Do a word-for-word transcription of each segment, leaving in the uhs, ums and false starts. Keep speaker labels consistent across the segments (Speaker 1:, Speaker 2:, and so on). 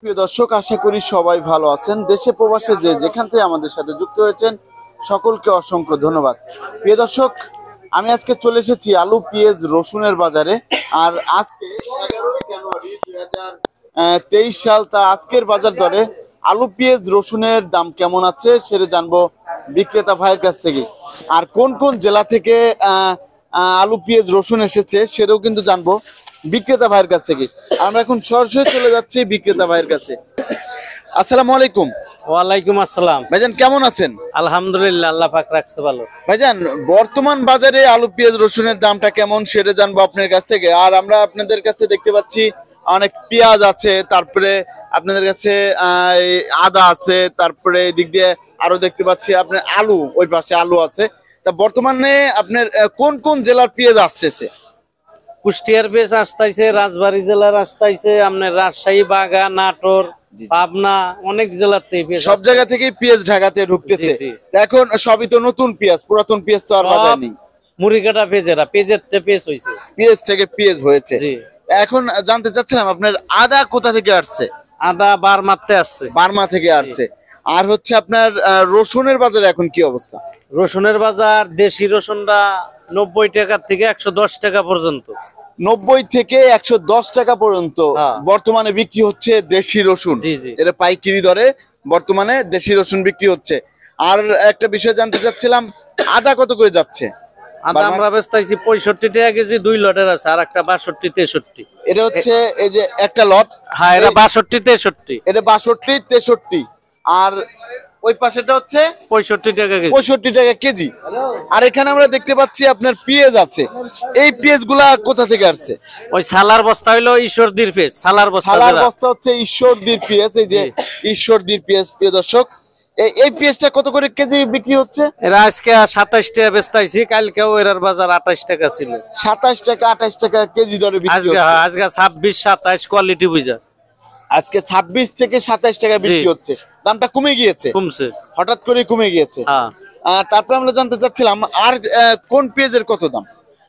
Speaker 1: প্রিয় দর্শক, আশা করি সবাই ভালো আছেন। দেশে প্রবাসে যে যেখান থেকে আমাদের সাথে যুক্ত হয়েছেন সকলকে অসংখ্য ধন্যবাদ। প্রিয় দর্শক, আমি আজকে চলে এসেছি আলু, পেঁয়াজ, রসুনের বাজারে। আর আজকে এগারোই জানুয়ারি দুই হাজার তেইশ সাল, তা আজকের বাজার দরে আলু, পেঁয়াজ, রসুনের দাম কেমন আছে সেটা জানবো বিক্রেতা ভাইয়ের কাছ থেকে। আর কোন কোন জেলা থেকে আহ আলু, পেঁয়াজ, রসুন এসেছে সেটাও কিন্তু জানবো বিক্রেতা ভাইয়ের কাছ থেকে। আমরা এখন সরাসরি চলে যাচ্ছি বিক্রেতা ভাইয়ের কাছে। আসসালামু আলাইকুম।
Speaker 2: ওয়ালাইকুম আসসালাম।
Speaker 1: ভাইজান কেমন আছেন?
Speaker 2: আলহামদুলিল্লাহ, আল্লাহ পাক রাখছে ভালো।
Speaker 1: ভাইজান, বর্তমান বাজারে আলু, পেঁয়াজ, রসুনের দামটা কেমন সেটা জানবো আপনার কাছ থেকে। আর আমরা আপনাদের কাছে দেখতে পাচ্ছি অনেক পেঁয়াজ আছে, তারপরে আপনাদের কাছে আহ আদা আছে, তারপরে দিক দিয়ে আরো দেখতে পাচ্ছি আপনার আলু, ওই পাশে আলু আছে। তা বর্তমানে আপনার কোন কোন জেলার পেঁয়াজ আসতেছে?
Speaker 2: কুষ্টিয়ার পেঁয়াজ আসতেছে, রাজবাড়ী জেলার আসতেছে, আপনার রাজশাহী, বাগা, নাটোর, পাবনা, অনেক জেলাতে
Speaker 1: সব জায়গা থেকে পেঁয়াজ ঢাকাতে ঢুকতেছে। এখন সবই তো নতুন পেঁয়াজ, পুরাতন পেঁয়াজ তো আর বাজারে নেই।
Speaker 2: মুড়ি কাটা পেঁয়াজেরা পেঁয়াজের থেকে পেঁয়াজ হয়েছে,
Speaker 1: পেঁয়াজ থেকে পেঁয়াজ হয়েছে। এখন জানতে চাচ্ছিলাম আপনার আদা কোথা থেকে আসছে?
Speaker 2: আদা বারমাতে আসছে,
Speaker 1: বার্মা থেকে আসছে। আর হচ্ছে আপনার রসুনের বাজারে এখন কি অবস্থা?
Speaker 2: রসুনের বাজার দেশি রসুনটা নব্বই টাকা থেকে একশো দশ টাকা পর্যন্ত।
Speaker 1: নব্বই থেকে একশো দশ টাকা পর্যন্ত বর্তমানে বিক্রি হচ্ছে দেশি রসুন। এটা পাইকারি দরে বর্তমানে দেশি রসুন বিক্রি হচ্ছে। আর একটা বিষয় জানতে চাচ্ছিলাম, আদা কত করে যাচ্ছে?
Speaker 2: আদা আমরা বেচতেছি পঁয়ষট্টি টাকা কেজি, দুই লটের আছে, আর একটা বাষট্টি তেষট্টি।
Speaker 1: এটা হচ্ছে এই যে একটা লট,
Speaker 2: হ্যাঁ এটা বাষট্টি তেষট্টি,
Speaker 1: এটা বাষট্টি তেষট্টি। আর ওই পাশেটা হচ্ছে
Speaker 2: পঁয়ষট্টি টাকা কেজি,
Speaker 1: পঁয়ষট্টি টাকা কেজি। আর এখানে আমরা দেখতে পাচ্ছি আপনার পেঁয়াজ আছে। এই পেঁয়াজ গুলা কোথা থেকে আসছে?
Speaker 2: ওই সালার বস্তা হইলো ঈশ্বরদীর পেঁয়াজ। সালার বস্তা,
Speaker 1: সালার বস্তা হচ্ছে ঈশ্বরদীর পেঁয়াজ। এই যে ঈশ্বরদীর পেঁয়াজ। প্রিয় দর্শক, এই পেঁয়াজটা কত করে কেজি বিক্রি হচ্ছে?
Speaker 2: এরা আজকে সাতাশ টাকা বেচতাইছি, কালকেও এর বাজার আঠাশ টাকা ছিল।
Speaker 1: সাতাশ টাকা আঠাশ টাকা কেজি দরে বিক্রি হচ্ছে।
Speaker 2: আজকে আজকে ছাব্বিশ সাতাশ কোয়ালিটি বুঝা
Speaker 1: আজকে ছাব্বিশ থেকে সাতাশ টাকা বিক্রি হচ্ছে। দামটা কমে গিয়েছে,
Speaker 2: কমছে,
Speaker 1: হঠাৎ করে কমে গিয়েছে। তারপরে আমরা জানতে চাচ্ছিলাম আর কোন পেঁয়াজের কত দাম?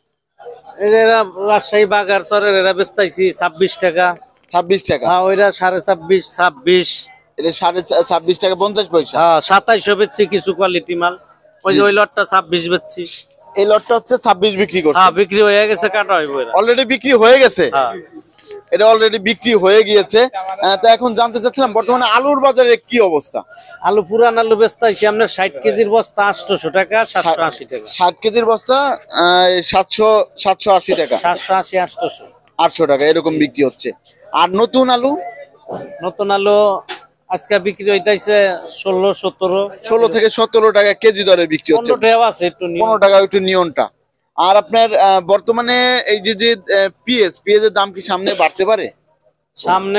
Speaker 2: এরা রাজশাহী বাগার চরের এরা বেচতাইছি ছাব্বিশ টাকা।
Speaker 1: ছাব্বিশ টাকা?
Speaker 2: হ্যাঁ, ওইটা সাড়ে ছাব্বিশ ছাব্বিশ।
Speaker 1: এটা সাড়ে ছাব্বিশ টাকা পঞ্চাশ পয়সা।
Speaker 2: হ্যাঁ, সাতাইশো বেচছি কিছু কোয়ালিটি মাল। ওই যে ওই লটটা ছাব্বিশ বেচছি।
Speaker 1: এই লটটা হচ্ছে ছাব্বিশ বিক্রি করছে?
Speaker 2: হ্যাঁ, বিক্রি হয়ে গেছে, কাটা হইব।
Speaker 1: অলরেডি বিক্রি হয়ে গেছে? হ্যাঁ, এটা অলরেডি বিক্রি হয়ে গিয়েছে। তো এখন জানতে চাচ্ছিলাম বর্তমানে আলুর বাজারে কি অবস্থা?
Speaker 2: আলু পুরান আলু বেচতাইছি আপনার ষাট কেজির বস্তা আটশোশো টাকা, সাতশো আশি টাকা।
Speaker 1: ষাট কেজির বস্তা সাতশো সাতশো আশি টাকা,
Speaker 2: সাতশো আশি আটশোশো
Speaker 1: আটশো টাকা এরকম বিক্রি হচ্ছে। আর নতুন আলু?
Speaker 2: নতুন আলু আজকে বিক্রি হইতেছে ষোলো সতেরো,
Speaker 1: ষোলো থেকে সতেরো টাকা কেজি দরে বিক্রি হচ্ছে। পনেরো টাকা একটু নিয়নটা। আর আপনার বর্তমানে এই যে যে পেঁয়াজ, পেঁয়াজের দাম কি সামনে বাড়তে পারে?
Speaker 2: সামনে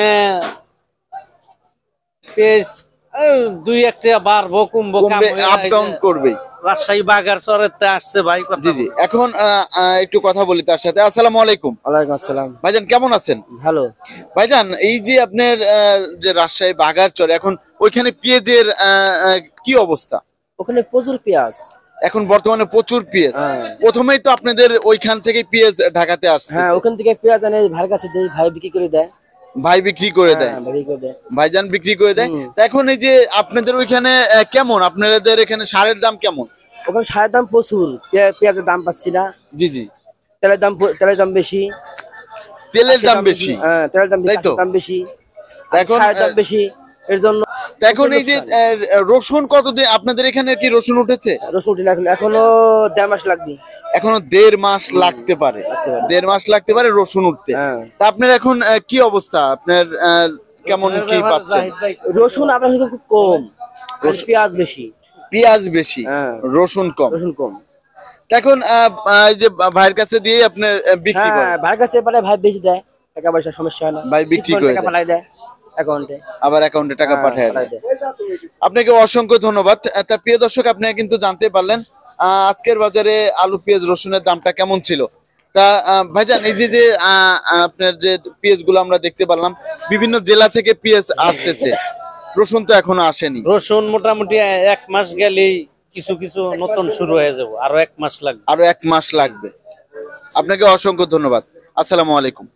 Speaker 2: পেঁয়াজ দুই এক টাকা বাড়বো, কমবো,
Speaker 1: আপ ডাউন করবে।
Speaker 2: রাজশাহী বাগার চরেতে আসছে ভাই।
Speaker 1: জি জি। এখন একটু কথা বলি তার সাথে। আসসালামু আলাইকুম।
Speaker 3: ওয়ালাইকুম আসসালাম।
Speaker 1: ভাইজান কেমন আছেন?
Speaker 3: ভালো।
Speaker 1: ভাইজান, এই যে আপনার যে রাজশাহী বাগার চর, এখন ওইখানে পেঁয়াজের কি অবস্থা?
Speaker 3: ওখানে প্রচুর পেঁয়াজ,
Speaker 1: এখন বর্তমানে প্রচুর পেঁয়াজ। প্রথমেই তো আপনাদের ওইখান থেকে পেঁয়াজ ঢাকাতে আসছে?
Speaker 3: হ্যাঁ, ওখান থেকে পেঁয়াজ আনে, ভাইয়ের কাছে দেই, ভাই বিক্রি করে দেয়।
Speaker 1: ভাই বিক্রি করে দেয়? ভাইজান বিক্রি করে দেয়। তা এখন এই যে আপনাদের ওইখানে কেমন, আপনাদের এখানে সারের দাম কেমন?
Speaker 3: ওখানে সারের দাম প্রচুর, পেঁয়াজের দাম পাচ্ছি না।
Speaker 1: জি জি।
Speaker 3: তেলের দাম, তেলের দাম বেশি।
Speaker 1: তেলের দাম বেশি?
Speaker 3: হ্যাঁ, তেলের দাম বেশি, দাম বেশি, এখন সারের দাম বেশি, এর জন্য।
Speaker 1: এখন এই যে রসুন কতদিন আপনাদের এখানে কি রসুন উঠেছে?
Speaker 3: রসুন উঠে না, এখনো দেড় মাস লাগবে।
Speaker 1: এখনো দেড় মাস লাগতে পারে, দেড় মাস লাগতে পারে রসুন উঠতে। তা আপনার এখন কি অবস্থা, আপনার কেমন কি পাচ্ছেন?
Speaker 3: রসুন আপনার খুব কম, পেঁয়াজ বেশি।
Speaker 1: পেঁয়াজ বেশি, রসুন কম।
Speaker 3: রসুন কম।
Speaker 1: এখন এই যে ভাইয়ের কাছে দিয়ে আপনি বিক্রি করেন?
Speaker 3: ভাইয়ের কাছে পাঠায়, ভাই বেশি দেয়, টাকা পয়সা সমস্যা হয় না,
Speaker 1: ভাই বিক্রি করে
Speaker 3: দেয় অ্যাকাউন্টে,
Speaker 1: আবার অ্যাকাউন্টে টাকা পাঠায় দেয়। আপনাকে অসংখ্য ধন্যবাদ। তা প্রিয় দর্শক, আপনারা কিন্তু জানতে পারলেন আজকের বাজারে আলু, পেঁয়াজ, রসুনের দামটা কেমন ছিল। তা ভাইজান, এই যে যে আপনার যে পেঁয়াজ গুলো আমরা দেখতে পারলাম, বিভিন্ন জেলা থেকে পেঁয়াজ আসতেছে, রসুন তো এখনো আসেনি।
Speaker 2: রসুন মোটামুটি এক মাস গেলেই কিছু কিছু নতুন শুরু হয়ে যাবে, আরো এক মাস লাগবে।
Speaker 1: আরো এক মাস লাগবে। আপনাকে অসংখ্য ধন্যবাদ। আসসালামু আলাইকুম।